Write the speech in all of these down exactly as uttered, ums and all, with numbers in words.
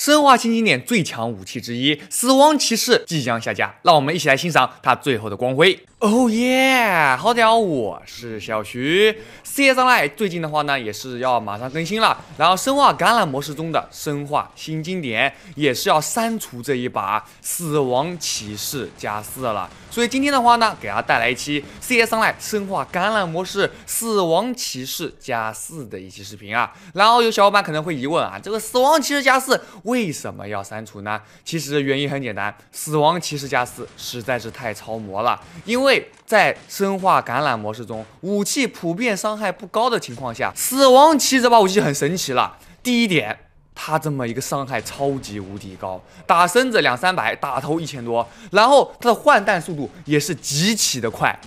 生化新经典最强武器之一——死亡骑士即将下架，让我们一起来欣赏它最后的光辉。哦耶！好家伙，我是小徐。C S Online 最近的话呢，也是要马上更新了。然后生化橄榄模式中的生化新经典也是要删除这一把死亡骑士加四了。所以今天的话呢，给大家带来一期 C S Online 生化橄榄模式死亡骑士加四的一期视频啊。然后有小伙伴可能会疑问啊，这个死亡骑士加四为什么要删除呢？其实原因很简单，死亡骑士加四实在是太超模了，因为在生化橄榄模式中，武器普遍伤害不高的情况下，死亡骑士这把武器很神奇了。第一点，它这么一个伤害超级无敌高，打身子两三百，打头一千多，然后它的换弹速度也是极其的快。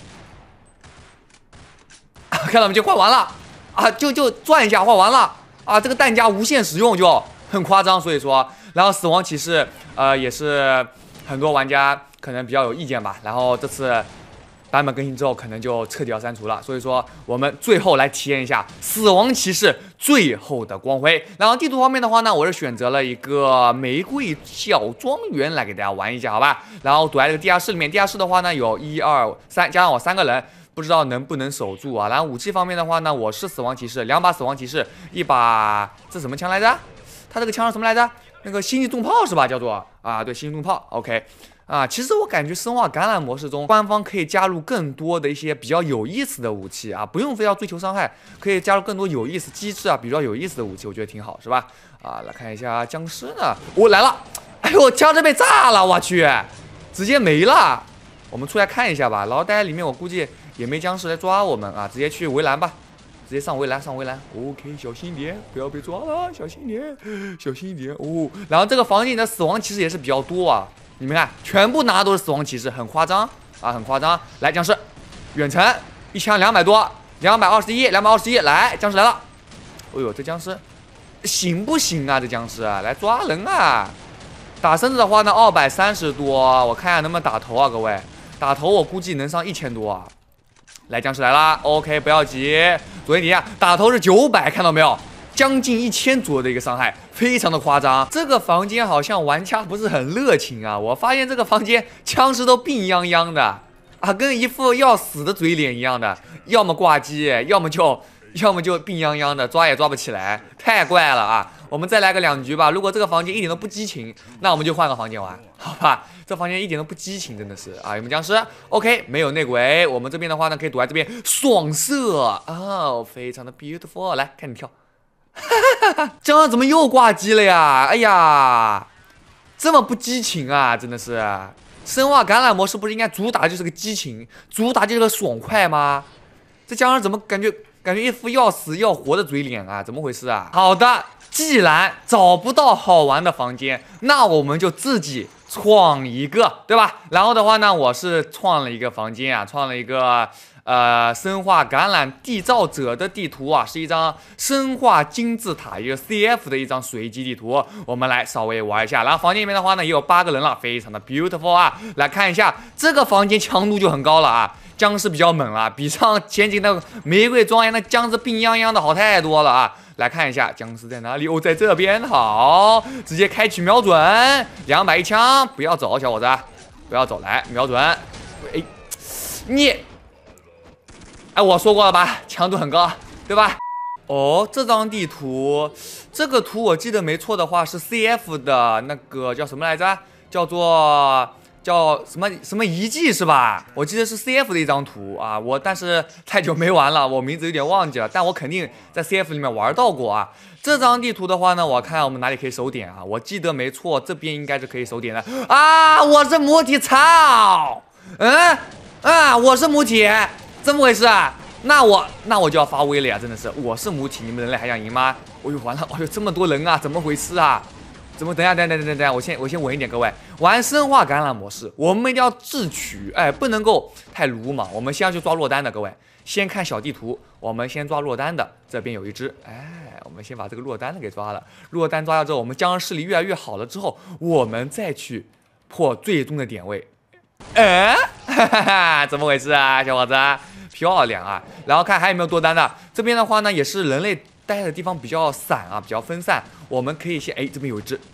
看到没？就换完了啊，就就转一下换完了啊，这个弹夹无限使用就很夸张。所以说，然后死亡骑士呃也是很多玩家可能比较有意见吧，然后这次版本更新之后，可能就彻底要删除了。所以说，我们最后来体验一下死亡骑士最后的光辉。然后地图方面的话呢，我是选择了一个玫瑰小庄园来给大家玩一下，好吧？然后躲在这个地下室里面，地下室的话呢，有一二三，加上我三个人，不知道能不能守住啊？然后武器方面的话呢，我是死亡骑士，两把死亡骑士，一把这什么枪来着？它这个枪是什么来着？那个星际重炮是吧？叫做啊，对，星际重炮。OK。啊，其实我感觉生化橄榄模式中，官方可以加入更多的一些比较有意思的武器啊，不用非要追求伤害，可以加入更多有意思机制啊，比较有意思的武器，我觉得挺好，是吧？啊，来看一下僵尸呢，我、哦、来了，哎呦，枪支被炸了，我去，直接没了。我们出来看一下吧，然后待在里面，我估计也没僵尸来抓我们啊，直接去围栏吧，直接上围栏，上围栏。OK， 小心一点，不要被抓了，小心一点，小心一点哦。然后这个房间里的死亡骑士也是比较多啊。你们看，全部拿的都是死亡骑士，很夸张啊，很夸张。来，僵尸，远程一枪两百多，两百二十一，两百二十一，来，僵尸来了。哎呦，这僵尸行不行啊？这僵尸啊，来抓人啊！打身子的话呢，二百三十多，我看一下能不能打头啊，各位。打头我估计能上一千多啊。来，僵尸来了 ，OK， 不要急，左键底下打头是九百，看到没有？将近一千左右的一个伤害，非常的夸张。这个房间好像玩家不是很热情啊，我发现这个房间枪支都病殃殃的啊，跟一副要死的嘴脸一样的，要么挂机，要么就要么就病殃殃的，抓也抓不起来，太怪了啊！我们再来个两局吧。如果这个房间一点都不激情，那我们就换个房间玩，好吧？这房间一点都不激情，真的是啊！有没有僵尸 ？OK， 没有内鬼。我们这边的话呢，可以躲在这边爽射啊，非常的 beautiful。来看你跳。僵尸怎么又挂机了呀？哎呀，这么不激情啊！真的是，生化橄榄模式不是应该主打就是个激情，主打就是个爽快吗？这僵尸怎么感觉感觉一副要死要活的嘴脸啊？怎么回事啊？好的，既然找不到好玩的房间，那我们就自己创一个，对吧？然后的话呢，我是创了一个房间啊，创了一个。呃，生化橄榄缔造者的地图啊，是一张生化金字塔，一个 C F 的一张随机地图。我们来稍微玩一下，然后房间里面的话呢，也有八个人了，非常的 beautiful 啊。来看一下这个房间强度就很高了啊，僵尸比较猛了，比上前几那个玫瑰庄园的僵尸病殃殃的好太多了啊。来看一下僵尸在哪里？哦，在这边，好，直接开启瞄准，两百一枪，不要走，小伙子，不要走，来瞄准，哎，你。哎，我说过了吧，强度很高，对吧？哦，这张地图，这个图我记得没错的话是 C F 的那个叫什么来着？叫做叫什么什么遗迹是吧？我记得是 C F 的一张图啊，我但是太久没玩了，我名字有点忘记了，但我肯定在 C F 里面玩到过啊。这张地图的话呢，我看我们哪里可以守点啊？我记得没错，这边应该是可以守点的啊！我是母体，操！嗯啊，我是母体。怎么回事啊？那我那我就要发威了呀！真的是，我是母体，你们人类还想赢吗？哎呦，完了！哎呦，这么多人啊，怎么回事啊？怎么？等一下，等一下，等等等下，我先我先稳一点，各位。玩生化橄榄模式，我们一定要智取，哎，不能够太鲁莽。我们先要去抓落单的，各位。先看小地图，我们先抓落单的。这边有一只，哎，我们先把这个落单的给抓了。落单抓了之后，我们僵尸势力越来越好了之后，我们再去破最终的点位。哎，哈哈哈，怎么回事啊，小伙子？漂亮啊！然后看还有没有多单的。这边的话呢，也是人类待的地方比较散啊，比较分散。我们可以先，哎，这边有一只，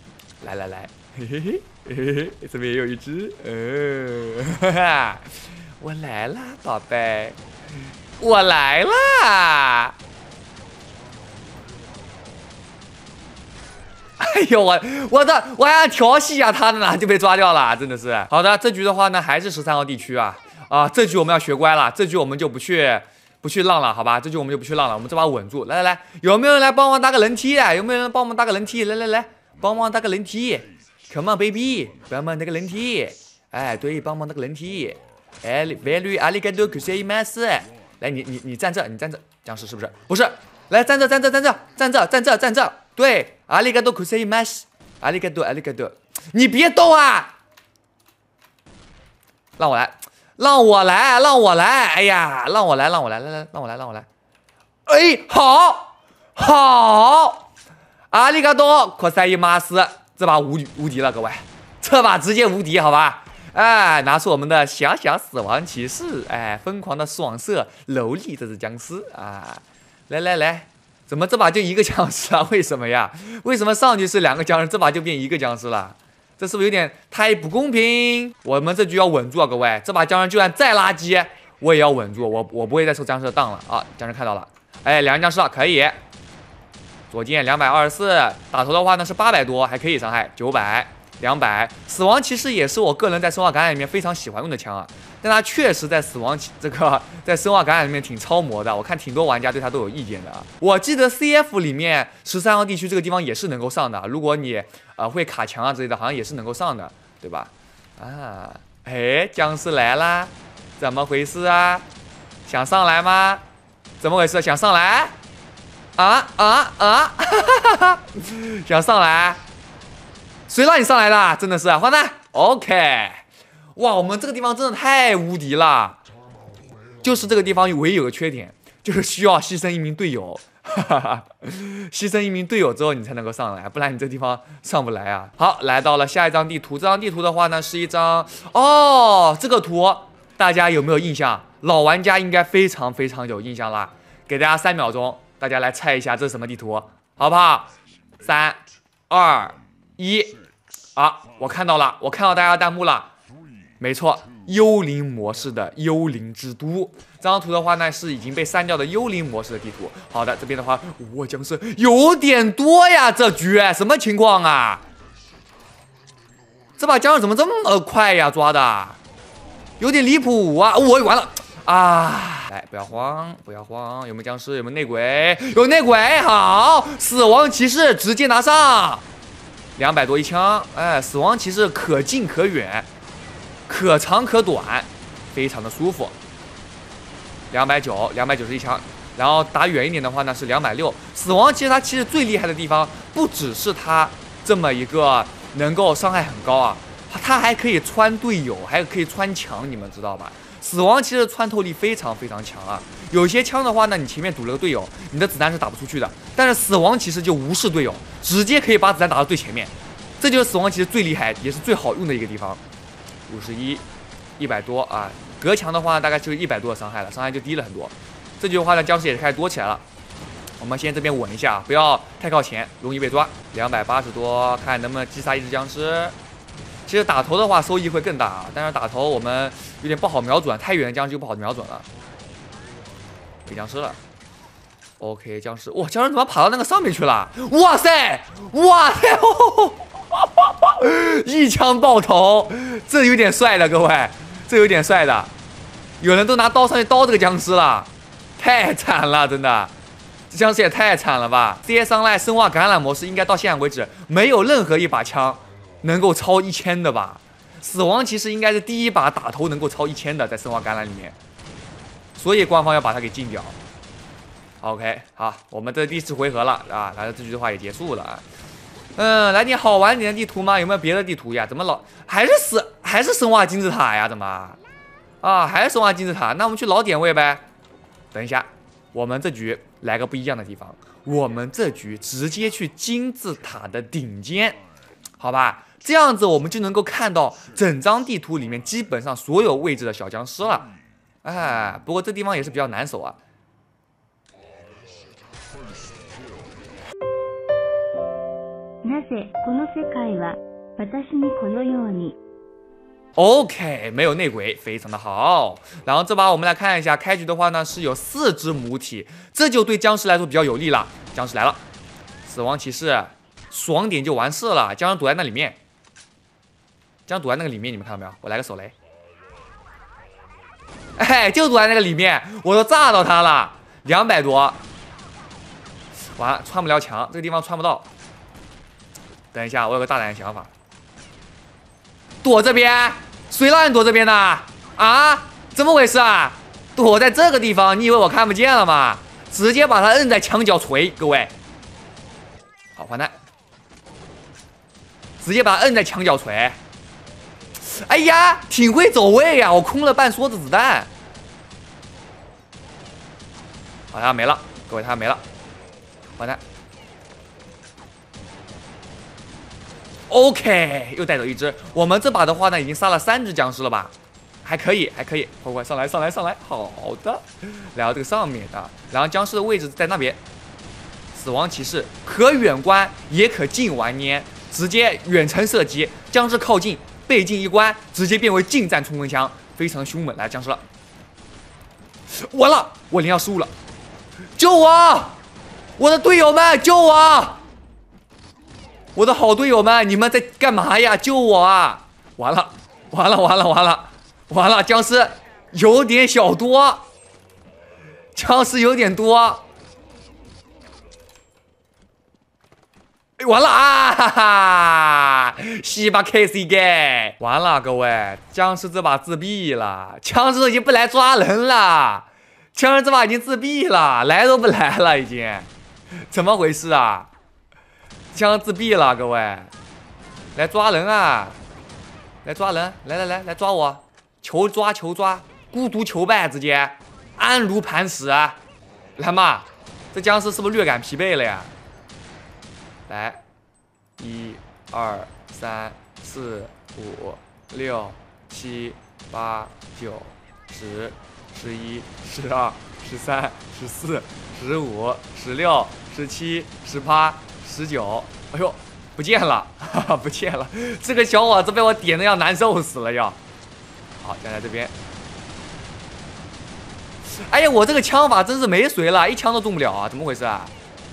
来来来，嘿嘿嘿嘿嘿，这边也有一只，呃，哈哈，我来啦，宝贝，我来啦！哎呦我我的我还要调戏一下他的呢，就被抓掉了，真的是。好的，这局的话呢还是十三号地区啊啊，这局我们要学乖了，这局我们就不去不去浪了，好吧？这局我们就不去浪了，我们这把稳住。来来来，有没有人来帮忙搭个人梯啊？有没有人帮忙搭个人梯？来来来，帮忙搭个人梯 ，Come on baby， 帮忙搭个人梯。哎，对，帮忙搭个人梯。哎 ，very 阿里嘎多，可惜马斯。来，你你你站这，你站这，僵尸是不是？不是，来站这站这站这站这站这站这，对，阿里嘎多，可惜马斯，阿里嘎多阿里嘎多，你别动啊！让我来。让我来，让我来！哎呀，让我来，让我来，来来，让我来，让我来！哎，好，好，阿里嘎多，可塞伊马斯，这把无无敌了，各位，这把直接无敌，好吧？哎，拿出我们的小小死亡骑士，哎，疯狂的爽射蹂躏这只僵尸啊！来来来，怎么这把就一个僵尸啊？为什么呀？为什么上去是两个僵尸，这把就变一个僵尸了？这是不是有点太不公平？我们这局要稳住啊，各位！这把僵尸就算再垃圾，我也要稳住，我我不会再受僵尸的当了啊！僵尸看到了，哎，两个僵尸了，可以。左键两百二十四，打头的话呢是八百多，还可以伤害九百、两百。死亡骑士也是我个人在生化感染里面非常喜欢用的枪啊，但它确实在死亡这个在生化感染里面挺超模的，我看挺多玩家对它都有意见的啊。我记得 C F 里面十三号地区这个地方也是能够上的，如果你呃会卡墙啊之类的，好像也是能够上的，对吧？啊，哎，僵尸来啦，怎么回事啊？想上来吗？怎么回事？想上来？啊啊啊！想上来？谁让你上来的？真的是换弹 ，OK。哇，我们这个地方真的太无敌了，就是这个地方唯一有个缺点，就是需要牺牲一名队友。哈哈哈，牺牲一名队友之后，你才能够上来，不然你这地方上不来啊。好，来到了下一张地图，这张地图的话呢，是一张哦，这个图大家有没有印象？老玩家应该非常非常有印象啦。给大家三秒钟，大家来猜一下这是什么地图，好不好？三、二、一，啊，我看到了，我看到大家的弹幕了，没错。幽灵模式的幽灵之都，这张图的话呢是已经被删掉的幽灵模式的地图。好的，这边的话，我僵尸有点多呀，这局什么情况啊？这把僵尸怎么这么快呀？抓的有点离谱啊！我、哦、完了啊！来，不要慌，不要慌，有没有僵尸？有没有内鬼？有内鬼，好，死亡骑士直接拿上，两百多一枪，哎，死亡骑士可近可远。可长可短，非常的舒服。两百九，两百九十一枪，然后打远一点的话呢是两百六。死亡其实它其实最厉害的地方，不只是它这么一个能够伤害很高啊，它还可以穿队友，还可以穿墙，你们知道吧？死亡其实穿透力非常非常强啊。有些枪的话呢，你前面堵了个队友，你的子弹是打不出去的。但是死亡其实就无视队友，直接可以把子弹打到最前面。这就是死亡其实最厉害也是最好用的一个地方。五十一，一百多啊！隔墙的话大概就是一百多的伤害了，伤害就低了很多。这局的话呢，僵尸也是开始多起来了。我们先这边稳一下，不要太靠前，容易被抓。两百八十多，看能不能击杀一只僵尸。其实打头的话收益会更大啊，但是打头我们有点不好瞄准，太远的僵尸就不好瞄准了。给僵尸了 ，OK， 僵尸，哇，僵尸怎么跑到那个上面去了？哇塞，哇塞！哦一枪爆头，这有点帅的，各位，这有点帅的。有人都拿刀上去刀这个僵尸了，太惨了，真的，这僵尸也太惨了吧 ！C S Online 生化感染模式应该到现在为止没有任何一把枪能够超一千的吧？死亡骑士应该是第一把打头能够超一千的，在生化感染里面，所以官方要把它给禁掉。OK， 好，我们这第四回合了啊，来了这局的话也结束了啊。嗯，来点好玩点的地图吗？有没有别的地图呀？怎么老还是死还是生化金字塔呀？怎么啊？还是生化金字塔？那我们去老点位呗。等一下，我们这局来个不一样的地方，我们这局直接去金字塔的顶尖，好吧？这样子我们就能够看到整张地图里面基本上所有位置的小僵尸了。哎，不过这地方也是比较难守啊。 New なぜこの世界は私にこのように。 OK， 没有内鬼，非常的好。然后这把我们来看一下，开局的话呢是有四只母体，这就对僵尸来说比较有利了。僵尸来了，死亡骑士，爽点就完事了。僵尸躲在那里面，僵尸躲在那个里面，你们看到没有？我来个手雷，哎，就躲在那个里面，我都炸到他了，两百多。完了，穿不了墙，这个地方穿不到。等一下，我有个大胆的想法，躲这边。谁让你躲这边的？啊？怎么回事啊？躲在这个地方，你以为我看不见了吗？直接把他摁在墙角锤，各位。好，换弹。直接把他摁在墙角锤。哎呀，挺会走位呀！我空了半梭子子弹。好，他没了，各位，他没了。换弹。OK， 又带走一只。我们这把的话呢，已经杀了三只僵尸了吧？还可以，还可以。快快上来，上来，上来！好的，来到这个上面的。然后僵尸的位置在那边。死亡骑士可远观也可近玩拈，直接远程射击，僵尸靠近，背镜一关，直接变为近战冲锋枪，非常凶猛。来，僵尸了，完了，我零要失误了，救我！我的队友们，救我！我的好队友们，你们在干嘛呀？救我啊！完了，完了，完了，完了，完了！僵尸有点小多，僵尸有点多。完了啊！哈哈，西巴 K C 给完了，各位，僵尸这把自闭了，僵尸已经不来抓人了，僵尸这把已经自闭了，来都不来了，已经，怎么回事啊？僵尸自闭了，各位，来抓人啊！来抓人，来来来来抓我，求抓求抓，孤独求败，直接安如磐石。来嘛，这僵尸是不是略感疲惫了呀？来，一、二、三、四、五、六、七、八、九、十、十一、十二、十三、十四、十五、十六、十七、十八、十九。哎呦，不见了，哈哈，不见了！这个小伙子被我点的要难受死了要。好，站在这边。哎呀，我这个枪法真是没谁了，一枪都中不了啊！怎么回事啊？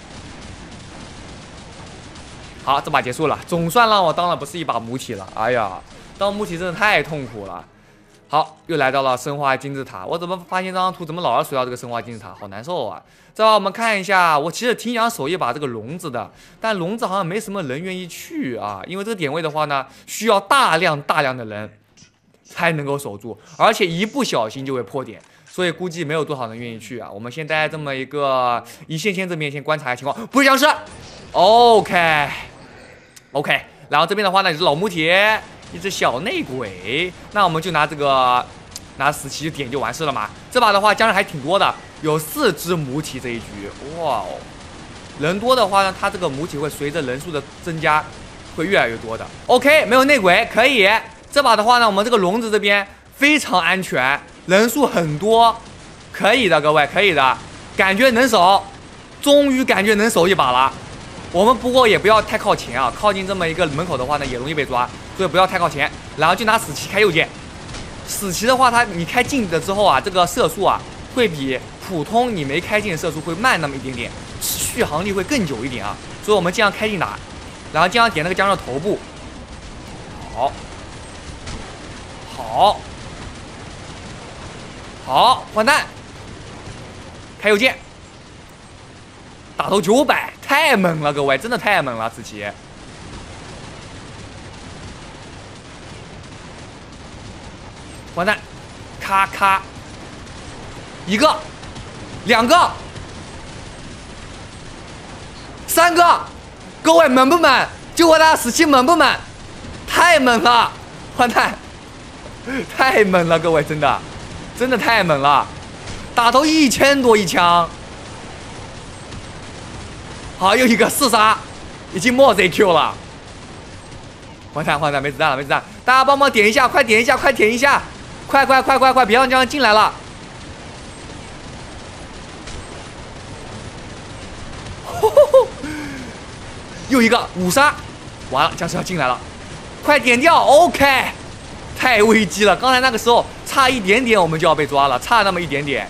好，这把结束了，总算让我当了不是一把母体了。哎呀，当母体真的太痛苦了。好，又来到了生化金字塔，我怎么发现这张图怎么老是随到这个生化金字塔，好难受啊！再把我们看一下，我其实挺想守一把这个笼子的，但笼子好像没什么人愿意去啊，因为这个点位的话呢，需要大量大量的人才能够守住，而且一不小心就会破点，所以估计没有多少人愿意去啊。我们先待在这么一个一线线这边先观察一下情况，不是僵尸 ，OK。OK， 然后这边的话呢，也是老母体，一只小内鬼，那我们就拿这个拿死棋点就完事了嘛。这把的话，僵尸还挺多的，有四只母体这一局，哇哦！人多的话呢，它这个母体会随着人数的增加，会越来越多的。OK， 没有内鬼，可以。这把的话呢，我们这个笼子这边非常安全，人数很多，可以的，各位，可以的，感觉能守，终于感觉能守一把了。我们不过也不要太靠前啊，靠近这么一个门口的话呢，也容易被抓，所以不要太靠前。然后就拿死棋开右键，死棋的话，它你开近的之后啊，这个射速啊会比普通你没开近的射速会慢那么一点点，续航力会更久一点啊。所以我们尽量开近打，然后尽量点那个僵尸的头部。好，好，好，换弹，开右键。打头九百，太猛了，各位，真的太猛了，此棋。完蛋，咔咔，一个，两个，三个，各位猛不猛？就我打死棋猛不猛？太猛了，完蛋，太猛了，各位，真的，真的太猛了，打头一千多一枪。好，又一个四杀，已经没 Z Q 了。换弹换弹，没子弹了，没子弹！大家帮忙点一下，快点一下，快点一下，快快快快快，别让僵尸进来了！呼呼呼又一个五杀， 完了，僵尸要进来了，快点掉 ！OK， 太危机了！刚才那个时候差一点点，我们就要被抓了，差那么一点点。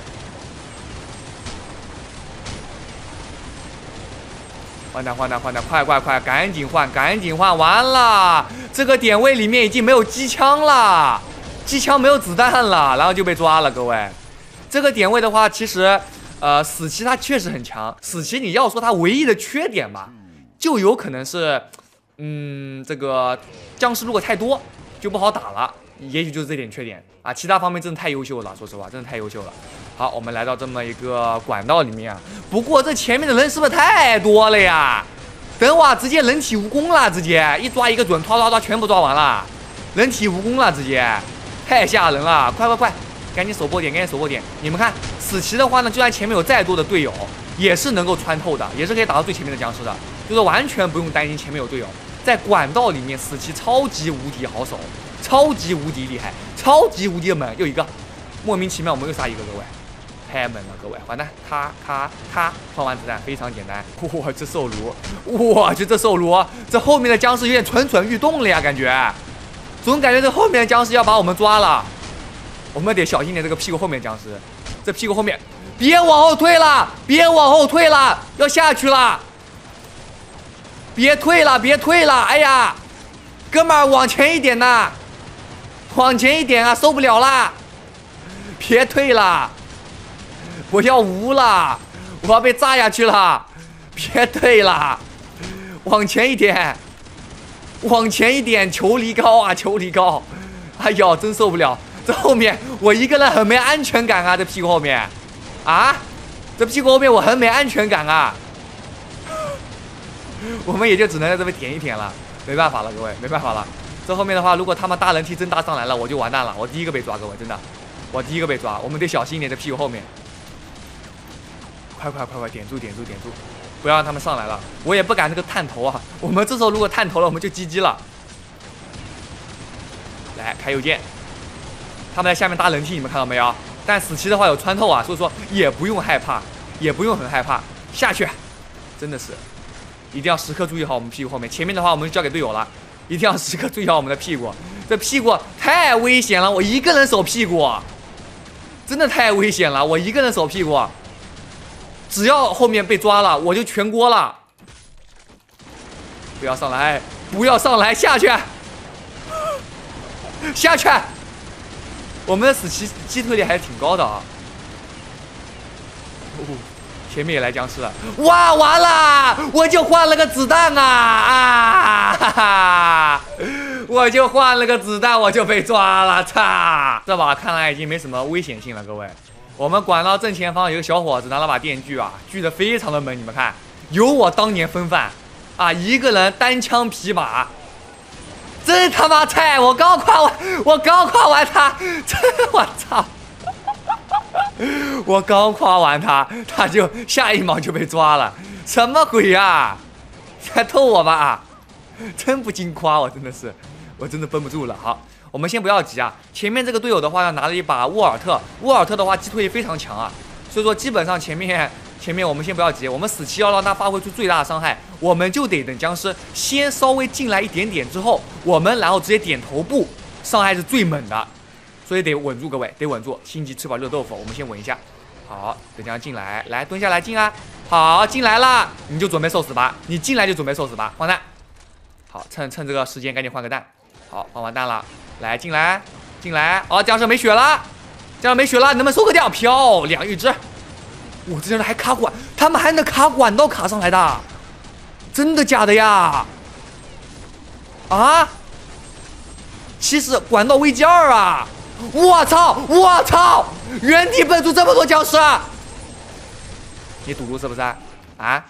换弹换弹换弹，快快快，赶紧换，赶紧换！完了，这个点位里面已经没有机枪了，机枪没有子弹了，然后就被抓了。各位，这个点位的话，其实，呃，死棋它确实很强。死棋你要说它唯一的缺点吧，就有可能是，嗯，这个僵尸如果太多就不好打了，也许就是这点缺点啊。其他方面真的太优秀了，说实话，真的太优秀了。好，我们来到这么一个管道里面啊，不过这前面的人是不是太多了呀？等会儿直接人体蜈蚣了，直接一抓一个准，抓抓抓，全部抓完了，人体蜈蚣了，直接太吓人了！快快快，赶紧守波点，赶紧守波点！你们看，死棋的话呢，就算前面有再多的队友，也是能够穿透的，也是可以打到最前面的僵尸的，就是完全不用担心前面有队友。在管道里面，死棋超级无敌好守，超级无敌厉害，超级无敌的猛，又一个，莫名其妙我们又杀一个，各位。太猛了，各位！换弹，咔咔咔，换完子弹非常简单。哇，这兽炉，我去，这兽炉，这后面的僵尸有点蠢蠢欲动了呀，感觉，总感觉这后面的僵尸要把我们抓了，我们得小心点这个屁股后面的僵尸，这屁股后面，别往后退了，别往后退了，要下去了，别退了，别退了，哎呀，哥们儿往前一点呐，往前一点啊，受不了啦，别退了。我要无了，我要被炸下去了！别退了，往前一点，往前一点，求离高啊，求离高！哎呦，真受不了！这后面我一个人很没安全感啊，这屁股后面，啊，这屁股后面我很没安全感啊！我们也就只能在这边舔一舔了，没办法了，各位，没办法了。这后面的话，如果他们大人梯真搭上来了，我就完蛋了，我第一个被抓，各位，真的，我第一个被抓，我们得小心一点，这屁股后面。快快快快，点住点住点住，不要让他们上来了。我也不敢这个探头啊，我们这时候如果探头了，我们就 G G 了。来开右键，他们在下面搭人梯，你们看到没有？但死棋的话有穿透啊，所以说也不用害怕，也不用很害怕。下去，真的是，一定要时刻注意好我们屁股后面。前面的话我们就交给队友了，一定要时刻注意好我们的屁股。这屁股太危险了，我一个人守屁股，真的太危险了，我一个人守屁股。只要后面被抓了，我就全锅了。不要上来，不要上来，下去，下去。我们的死棋击退率还是挺高的啊。哦，前面也来僵尸了，哇，完了，我就换了个子弹啊啊！哈哈，我就换了个子弹，我就被抓了，操！这把看来已经没什么危险性了，各位。我们管道正前方有个小伙子拿了把电锯啊，锯得非常的猛，你们看，有我当年风范啊！一个人单枪匹马，真他妈菜！我刚夸完，我刚夸完他，真我操！我刚夸完他，他就下一秒就被抓了，什么鬼呀？在逗我吧？真不经夸，我真的是，我真的绷不住了。好。我们先不要急啊，前面这个队友的话呢，拿了一把沃尔特，沃尔特的话击退力非常强啊，所以说基本上前面前面我们先不要急，我们死棋要让他发挥出最大的伤害，我们就得等僵尸先稍微进来一点点之后，我们然后直接点头部，伤害是最猛的，所以得稳住，各位得稳住。心急吃饱热豆腐，我们先稳一下。好，等僵尸进来，来蹲下来进啊，好进来了，你就准备受死吧，你进来就准备受死吧，换弹。好，趁趁这个时间赶紧换个弹。好，换完弹了。来进来，进来！哦，僵尸没血了，僵尸没血了，能不能收割掉？漂亮，一只！我这人还卡管，他们还能卡管道卡上来的，真的假的呀？啊？其实管道危机二啊！我操！我操！原地蹦出这么多僵尸，你赌路是不是啊？啊？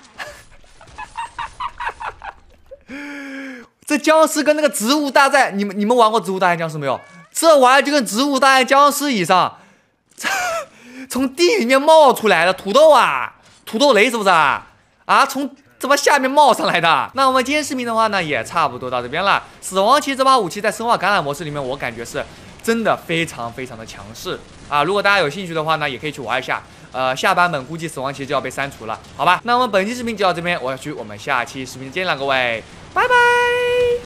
这僵尸跟那个植物大战，你们你们玩过植物大战僵尸没有？这玩意就跟植物大战僵尸一样，从地里面冒出来的土豆啊，土豆雷是不是啊？啊，从这把下面冒上来的。那我们今天视频的话呢，也差不多到这边了。死亡棋这把武器在生化感染模式里面，我感觉是真的非常非常的强势啊！如果大家有兴趣的话呢，也可以去玩一下。呃，下版本估计死亡棋就要被删除了，好吧？那我们本期视频就到这边，我要去，我们下期视频见了，各位，拜拜。